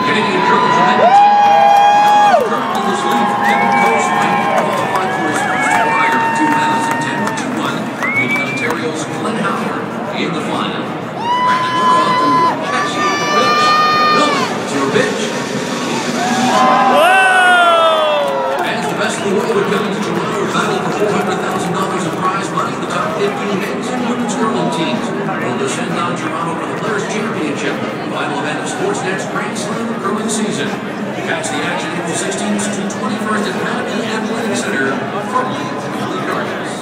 Canadian curling event. Nolan currently this lead from Kevin Coast Rank qualified for his first wire in 2010 2-1, beating Ontario's Glenn Howard in the final. Brandon Murrow to catch the pitch. Nolan, it's your pitch. Whoa! And the best in the world are coming to Toronto to battle for $400,000 in prize money. The top 15 men's and women's curling teams will descend on Toronto for the Players' Championship, final event of Sportsnet's Grand Slam curling season. Catch the action April 16th to 21st at Madden Athletic Center, formerly Valley Gardens.